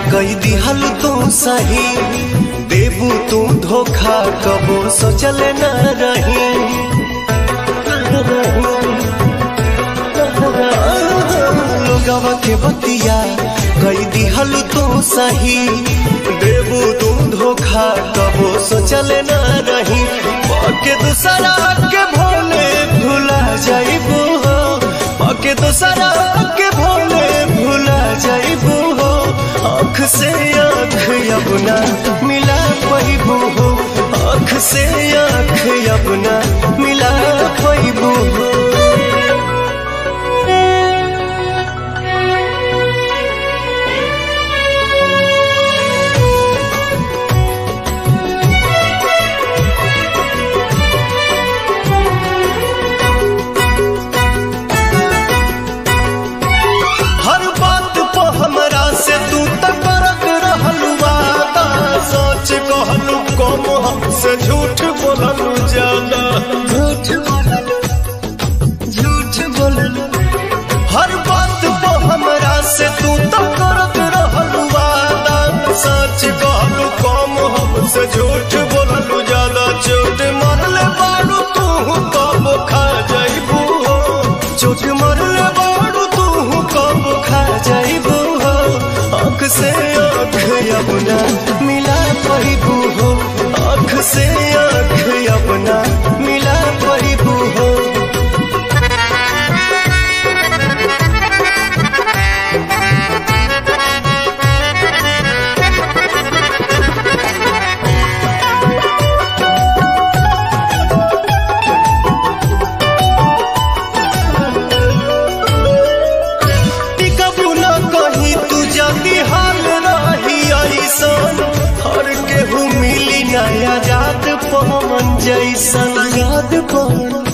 कई दिहल तू सही, देबू तू धोखा कबो सोचल न रही। लोगवा के बतिया कई दिहल तू सही, देबू तू धोखा कबो सोचल न रही। के दूसरा के भोले भुला जाइबू हो, के दूसरा के भोले भुला जाइबू हो। आँख से आँख अपना मिला पाइबू हो, आँख से आँख अपना मिला पाइबू हो। से झूठ बोललू ज्यादा, झूठ बोललू हर बात को हमरा से तू तो करत रहलू वादा। सच कहलू कम हमसे झूठ बोललू ज्यादा। चोट मरले बाड़ू तू कब खा जाइबू हो, चोट मरले बाड़ू तू कब खा जाइबू हो। आँख से आँख अपना मिला पाइबू हो, आँख से आँख अपना मिला पाइबू हो। टिकबू न कहीं तू जल्दी हाल रही ऐसन, हर केहू मिली नया याद पवन जैसन। याद पवन